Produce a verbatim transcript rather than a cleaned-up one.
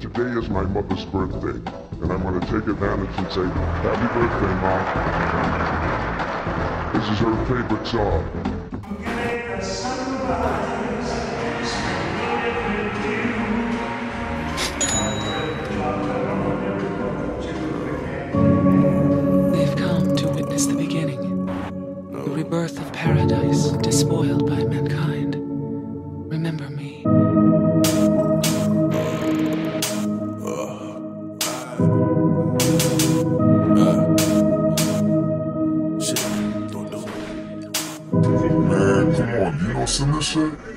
Today is my mother's birthday, and I'm gonna take advantage and say, Happy birthday, Mom. This is her favorite song. They've come to witness the beginning, the rebirth of paradise despoiled by mankind. Remember me. Man, come on, you know some of this shit?